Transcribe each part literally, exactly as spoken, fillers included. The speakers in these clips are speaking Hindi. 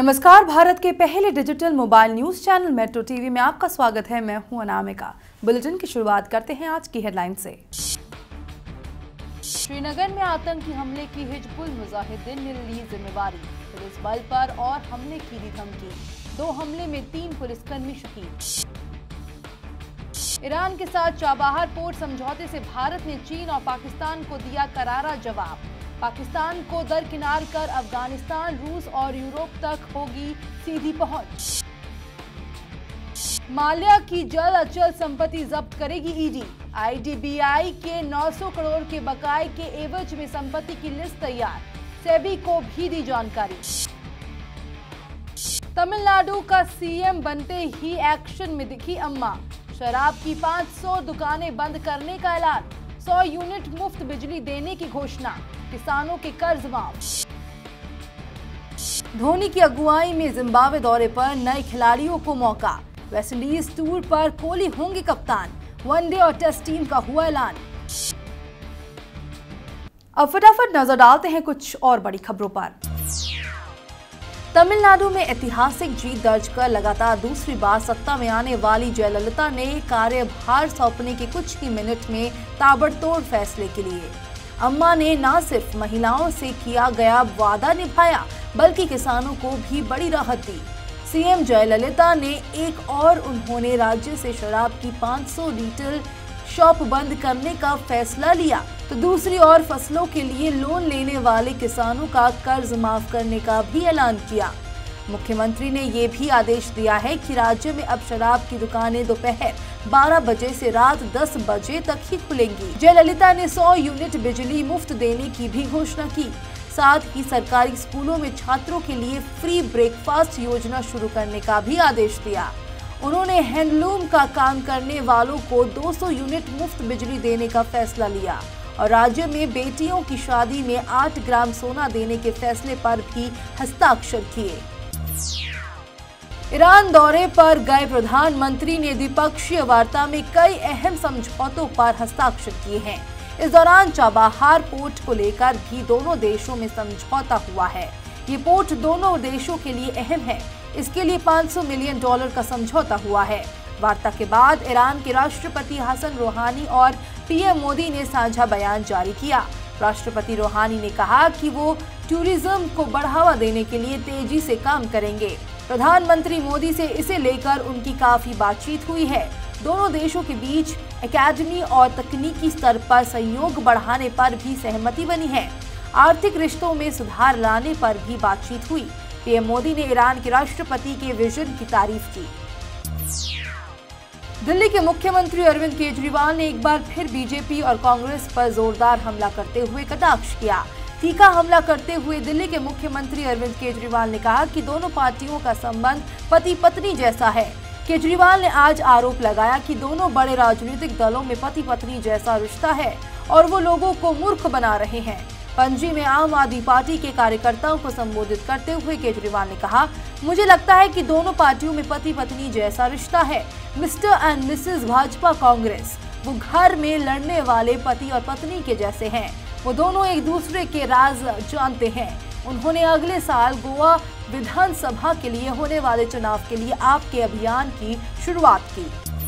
नमस्कार, भारत के पहले digital mobile news channel metro TV में आपका स्वागत है। मैं हूं अनामिका। बुलेटिन की शुरुआत करते हैं आज की हेडलाइन से। श्रीनगर में आतंकी हमले की हिजबुल मुजाहिदीन ने ली जिम्मेवारी, पुलिस बल पर और हमले की दी धमकी। दो हमले में तीन पुलिसकर्मी शहीद। ईरान के साथ चाबहार पोर्ट समझौते से भारत ने चीन और पाकिस्तान को दिया करारा जवाब। पाकिस्तान को दरकिनार कर अफगानिस्तान, रूस और यूरोप तक होगी सीधी पहुंच। माल्या की जल अचल संपत्ति जब्त करेगी ईडी। आईडीबीआई के नौ सौ करोड़ के बकाये के एवज में संपत्ति की लिस्ट तैयार, सेबी को भी दी जानकारी। तमिलनाडु का सीएम बनते ही एक्शन में दिखी अम्मा। शराब की पाँच सौ दुकानें बंद करने का ऐलान, सौ यूनिट मुफ्त बिजली देने की घोषणा, किसानों के कर्ज माफ। धोनी की अगुवाई में जिम्बाब्वे दौरे पर नए खिलाड़ियों को मौका। वेस्टइंडीज टूर पर कोहली होंगे कप्तान, वनडे और टेस्ट टीम का हुआ ऐलान। अब फटाफट नजर डालते हैं कुछ और बड़ी खबरों पर। तमिलनाडु में ऐतिहासिक जीत दर्ज कर लगातार दूसरी बार सत्ता में आने वाली जयललिता ने कार्यभार सौंपने के कुछ ही मिनट में ताबड़तोड़ फैसले के लिए अम्मा ने न सिर्फ महिलाओं से किया गया वादा निभाया, बल्कि किसानों को भी बड़ी राहत दी। सीएम जयललिता ने एक और उन्होंने राज्य से शराब की पाँच सौ लीटर शॉप बंद करने का फैसला लिया, तो दूसरी ओर फसलों के लिए लोन लेने वाले किसानों का कर्ज माफ करने का भी ऐलान किया। मुख्यमंत्री ने ये भी आदेश दिया है कि राज्य में अब शराब की दुकानें दोपहर बारह बजे से रात दस बजे तक ही खुलेंगी। जयललिता ने सौ यूनिट बिजली मुफ्त देने की भी घोषणा की। साथ ही सरकारी स्कूलों में छात्रों के लिए फ्री ब्रेकफास्ट योजना शुरू करने का भी आदेश दिया। उन्होंने हैंडलूम का काम करने वालों को दो सौ यूनिट मुफ्त बिजली देने का फैसला लिया और राज्य में बेटियों की शादी में आठ ग्राम सोना देने के फैसले पर भी हस्ताक्षर किए। ईरान दौरे पर गए प्रधानमंत्री ने द्विपक्षीय वार्ता में कई अहम समझौतों पर हस्ताक्षर किए हैं। इस दौरान चाबहार पोर्ट को लेकर भी दोनों देशों में समझौता हुआ है। ये पोर्ट दोनों देशों के लिए अहम है। इसके लिए पाँच सौ मिलियन डॉलर का समझौता हुआ है। वार्ता के बाद ईरान के राष्ट्रपति हसन रूहानी और पीएम मोदी ने साझा बयान जारी किया। राष्ट्रपति रूहानी ने कहा कि वो टूरिज्म को बढ़ावा देने के लिए तेजी से काम करेंगे। प्रधानमंत्री मोदी से इसे लेकर उनकी काफी बातचीत हुई है। दोनों देशों के बीच एकेडमी और तकनीकी स्तर पर सहयोग बढ़ाने पर भी सहमति बनी है। आर्थिक रिश्तों में सुधार लाने पर भी बातचीत हुई। पीएम मोदी ने ईरान के राष्ट्रपति के विजन की तारीफ की। दिल्ली के मुख्यमंत्री अरविंद केजरीवाल ने एक बार फिर बीजेपी और कांग्रेस पर जोरदार हमला करते हुए कटाक्ष किया। तीखा हमला करते हुए दिल्ली के मुख्यमंत्री अरविंद केजरीवाल ने कहा कि दोनों पार्टियों का संबंध पति पत्नी जैसा है। केजरीवाल ने आज आरोप लगाया कि दोनों बड़े राजनीतिक दलों में पति पत्नी जैसा रिश्ता है और वो लोगों को मूर्ख बना रहे हैं। पणजी में आम आदमी पार्टी के कार्यकर्ताओं को संबोधित करते हुए केजरीवाल ने कहा, मुझे लगता है कि दोनों पार्टियों में पति पत्नी जैसा रिश्ता है। Mr and Mrs BJP Congress, वो घर में लड़ने वाले पति और पत्नी के जैसे हैं। वो दोनों एक दूसरे के राज जानते हैं। उन्होंने अगले साल गोवा विधानसभा के लिए होने वाले चुनाव के लिए आपके अभियान की शुरुआत की।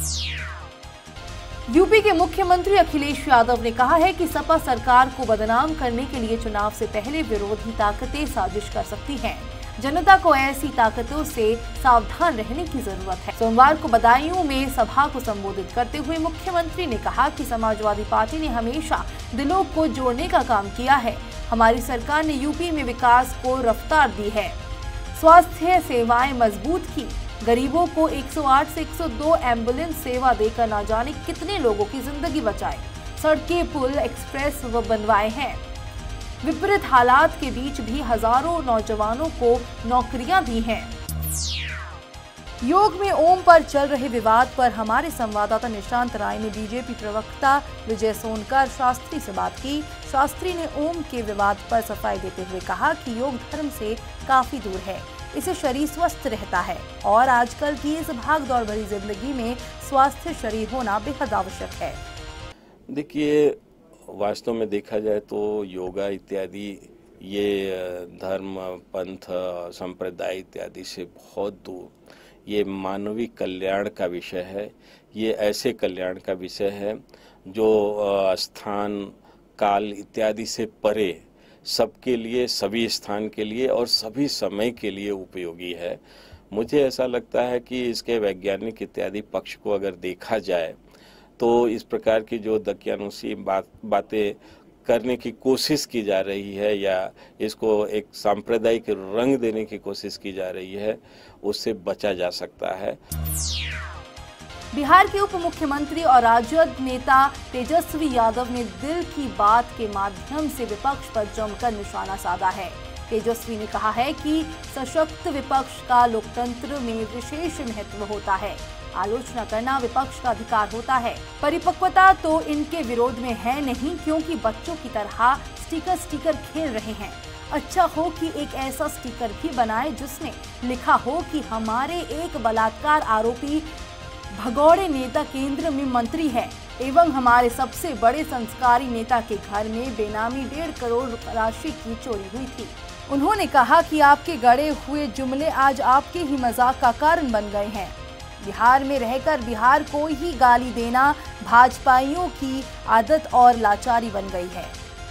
यूपी के मुख्यमंत्री अखिलेश यादव ने कहा है कि सपा सरकार को बदनाम करने के लिए चुनाव से पहले विरोधी ताकतें साजिश कर सकती हैं। जनता को ऐसी ताकतों से सावधान रहने की जरूरत है। सोमवार को बदायूं में सभा को संबोधित करते हुए मुख्यमंत्री ने कहा कि समाजवादी पार्टी ने हमेशा दिलों को जोड़ने का काम किया है। हमारी सरकार ने यूपी में विकास को रफ्तार दी है, स्वास्थ्य सेवाएं मजबूत की, गरीबों को एक सौ आठ से एक सौ दो एम्बुलेंस सेवा देकर न जाने कितने लोगों की जिंदगी बचाई, सड़कें, पुल, एक्सप्रेस व बनवाए हैं। विपरीत हालात के बीच भी हजारों नौजवानों को नौकरियां दी हैं। योग में ओम पर चल रहे विवाद पर हमारे संवाददाता निशांत राय ने बीजेपी प्रवक्ता विजय सोनकर शास्त्री से बात की। शास्त्री ने ओम के विवाद पर सफाई देते हुए कहा कि योग धर्म से काफी दूर है, इससे शरीर स्वस्थ रहता है और आजकल की इस भागदौड़ भरी जिंदगी में स्वास्थ्य शरीर होना बेहद आवश्यक है। देखिए, वास्तव में देखा जाए तो योगा इत्यादि ये धर्म, पंथ, संप्रदाय इत्यादि से बहुत दूर, ये मानवीय कल्याण का विषय है। ये ऐसे कल्याण का विषय है जो स्थान, काल इत्यादि से परे सबके लिए, सभी स्थान के लिए और सभी समय के लिए उपयोगी है। मुझे ऐसा लगता है कि इसके वैज्ञानिक इत्यादि पक्ष को अगर देखा जाए तो इस प्रकार की जो दकियानुसी बात बातें करने की कोशिश की जा रही है या इसको एक सांप्रदायिक रंग देने की कोशिश की जा रही है, उससे बचा जा सकता है। बिहार के उप मुख्यमंत्री और राजद नेता तेजस्वी यादव ने दिल की बात के माध्यम से विपक्ष पर जमकर निशाना साधा है। तेजस्वी ने कहा है कि सशक्त विपक्ष का लोकतंत्र में विशेष महत्व होता है। आलोचना करना विपक्ष का अधिकार होता है। परिपक्वता तो इनके विरोध में है नहीं, क्योंकि बच्चों की तरह स्टिकर स्टिकर खेल रहे हैं। अच्छा हो कि एक ऐसा स्टिकर भी बनाए जिसमें लिखा हो कि हमारे एक बलात्कार आरोपी भगोड़े नेता केंद्र में मंत्री है एवं हमारे सबसे बड़े संस्कारी नेता के घर में बेनामी डेढ़ करोड़ राशि की चोरी हुई थी। उन्होंने कहा कि आपके गढ़े हुए जुमले आज आपके ही मजाक का कारण बन गए हैं। बिहार में रहकर बिहार को ही गाली देना भाजपाइयों की आदत और लाचारी बन गई है।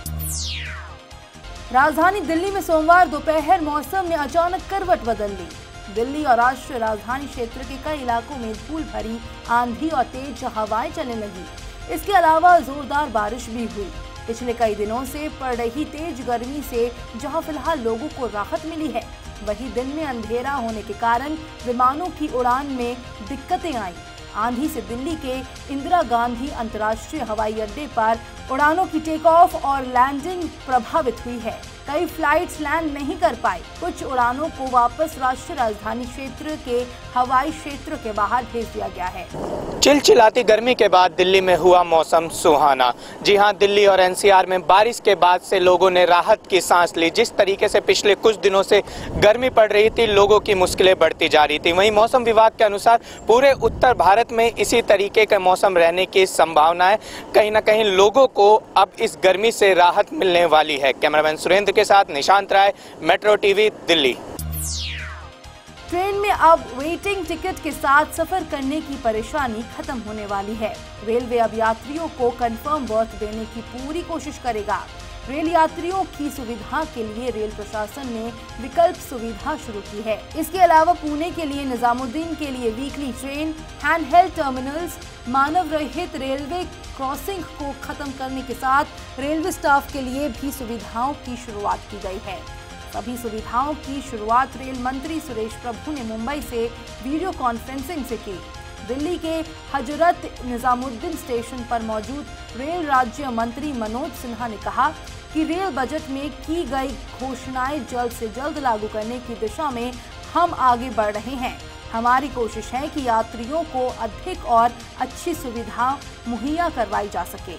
राजधानी दिल्ली में सोमवार दोपहर मौसम ने अचानक करवट बदल ली। दिल्ली और राष्ट्रीय राजधानी क्षेत्र के कई इलाकों में धूल भरी आंधी और तेज हवाएं चलने लगी। इसके अलावा जोरदार बारिश भी हुई। पिछले कई दिनों से पड़ रही तेज गर्मी से जहां फिलहाल लोगों को राहत मिली है, वहीं दिन में अंधेरा होने के कारण विमानों की उड़ान में दिक्कतें आईं। आंधी से दिल्ली के इंदिरा गांधी अंतर्राष्ट्रीय हवाई अड्डे पर उड़ानों की टेक ऑफ और लैंडिंग प्रभावित हुई है। कई फ्लाइट्स लैंड नहीं कर पाई। कुछ उड़ानों को वापस राष्ट्रीय राजधानी क्षेत्र के हवाई क्षेत्र के बाहर भेज दिया गया है। चिलचिलाती गर्मी के बाद दिल्ली में हुआ मौसम सुहाना। जी हां, दिल्ली और एनसीआर में बारिश के बाद से लोगों ने राहत की सांस ली। जिस तरीके से पिछले कुछ दिनों से गर्मी पड़ रही थी, लोगों की मुश्किलें बढ़ती जा रही थी। वहीं मौसम विभाग के अनुसार पूरे उत्तर भारत में इसी तरीके का मौसम रहने की संभावना है। कहीं ना कहीं लोगों को अब इस गर्मी से राहत मिलने वाली है। कैमरामैन सुरेंद्र के साथ Nishant Rai, metro TV, Delhi. Train में अब वेटिंग टिकट के साथ सफर करने की परेशानी खत्म होने वाली है। रेलवे अब यात्रियों को कंफर्म बर्थ देने की पूरी कोशिश करेगा। रेल यात्रियों की सुविधा के लिए रेल प्रशासन ने विकल्प सुविधा शुरू की है। इसके अलावा पुणे के लिए निजामुद्दीन के लिए वीकली ट्रेन, हैंडहेल्ड टर्मिनल्स, मानव रहित रेलवे क्रॉसिंग को खत्म करने के साथ रेलवे स्टाफ के लिए भी सुविधाओं की शुरुआत की गई है। सभी सुविधाओं की शुरुआत रेल मंत्री सुरेश प्रभु ने मुंबई से वीडियो कॉन्फ्रेंसिंग से की। दिल्ली के हजरत निजामुद्दीन स्टेशन पर मौजूद रेल राज्य मंत्री मनोज सिन्हा ने कहा कि रेल बजट में की गई घोषणाएं जल्द से जल्द लागू करने की दिशा में हम आगे बढ़ रहे हैं। हमारी कोशिश है कि यात्रियों को अधिक और अच्छी सुविधा मुहैया करवाई जा सके।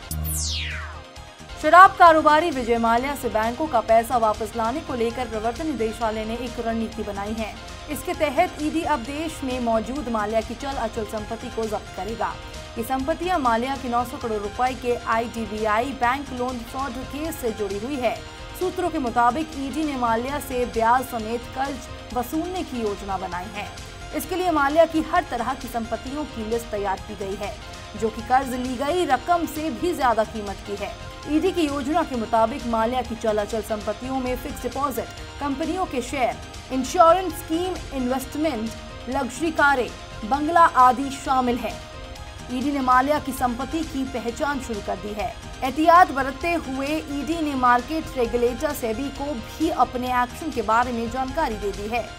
शराब कारोबारी विजय माल्या से बैंकों का पैसा वापस लाने को लेकर प्रवर्तन निदेशालय ने एक रणनीति बनाई है। इसके तहत ईडी अब देश में मौजूद माल्या की चल अचल संपत्ति को जब्त करेगा। ये संपत्तियां माल्या की नौ सौ करोड़ रुपए के IDBI bank loan fraud case से जुड़ी हुई है। सूत्रों के मुताबिक ईडी ने माल्या से ब्याज समेत कर्ज वसूलने की योजना बनाई है। इसके लिए माल्या की हर तरह की संपत्तियों की लिस्ट तैयार की गई है, जो कि कर्ज ली गई रकम से भी ज्यादा कीमत की है। ईडी की योजना के मुताबिक माल्या की चल अचल संपत्तियों में फिक्स डिपॉजिट, कंपनियों के share, insurance scheme, investment, luxury कारें, बंगला आदि शामिल है। ईडी ने माल्या की संपत्ति की पहचान शुरू कर दी है। एहतियात बरतते हुए ईडी ने मार्केट रेगुलेटर सेबी को भी अपने एक्शन के बारे में जानकारी दे दी है।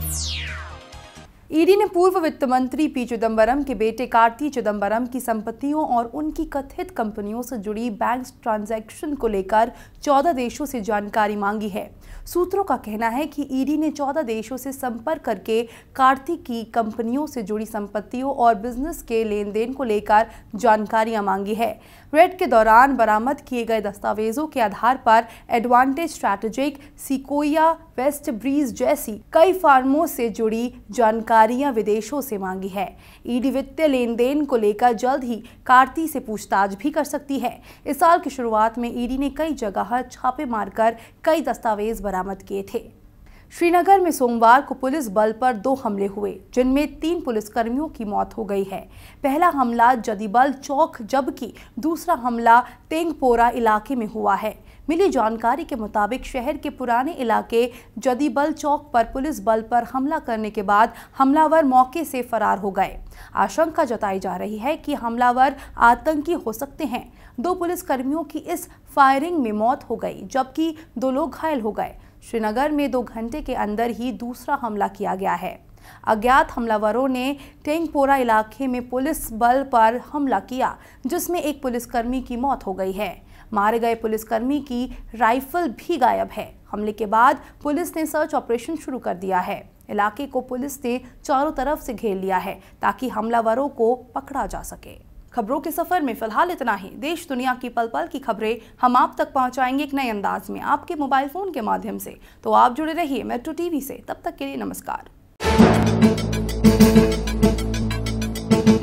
ईडी ने पूर्व वित्त मंत्री पी चिदम्बरम के बेटे कार्ति चिदम्बरम की संपत्तियों और उनकी कथित कंपनियों से जुड़ी बैंक ट्रांजैक्शन को लेकर चौदह देशों से जानकारी मांगी है। सूत्रों का कहना है कि ईडी ने चौदह देशों से संपर्क करके कार्ति की कंपनियों से जुड़ी संपत्तियों और बिजनेस के लेन देन को लेकर जानकारियां मांगी है। रेड के दौरान बरामद किए गए दस्तावेजों के आधार पर advantage strategic, Sequoia, West Breeze जैसी कई फर्मों से जुड़ी जानकारी जानकारियां विदेशों से मांगी है। ईडी वित्तीय लेन देन को लेकर जल्द ही कार्ति से पूछताछ भी कर सकती है। इस साल की शुरुआत में ईडी ने कई जगह छापे मारकर कई दस्तावेज बरामद किए थे। श्रीनगर में सोमवार को पुलिस बल पर दो हमले हुए, जिनमें तीन पुलिसकर्मियों की मौत हो गई है। पहला हमला जदीबल चौक जबकि दूसरा हमला तेंगपोरा इलाके में हुआ है। मिली जानकारी के मुताबिक शहर के पुराने इलाके जदीबल चौक पर पुलिस बल पर हमला करने के बाद हमलावर मौके से फरार हो गए। आशंका जताई जा रही है कि हमलावर आतंकी हो सकते हैं। दो पुलिसकर्मियों की इस फायरिंग में मौत हो गई जबकि दो लोग घायल हो गए। श्रीनगर में दो घंटे के अंदर ही दूसरा हमला किया गया है। अज्ञात हमलावरों ने टेंगपोरा इलाके में पुलिस बल पर हमला किया, जिसमें एक पुलिसकर्मी की मौत हो गई है। मारे गए पुलिसकर्मी की राइफल भी गायब है। हमले के बाद पुलिस ने सर्च ऑपरेशन शुरू कर दिया है। इलाके को पुलिस ने चारों तरफ से घेर लिया है ताकि हमलावरों को पकड़ा जा सके। खबरों के सफर में फिलहाल इतना ही। देश दुनिया की पल पल की खबरें हम आप तक पहुंचाएंगे एक नए अंदाज में आपके मोबाइल फोन के माध्यम से। तो आप जुड़े रहिए मेट्रो टीवी से। तब तक के लिए नमस्कार।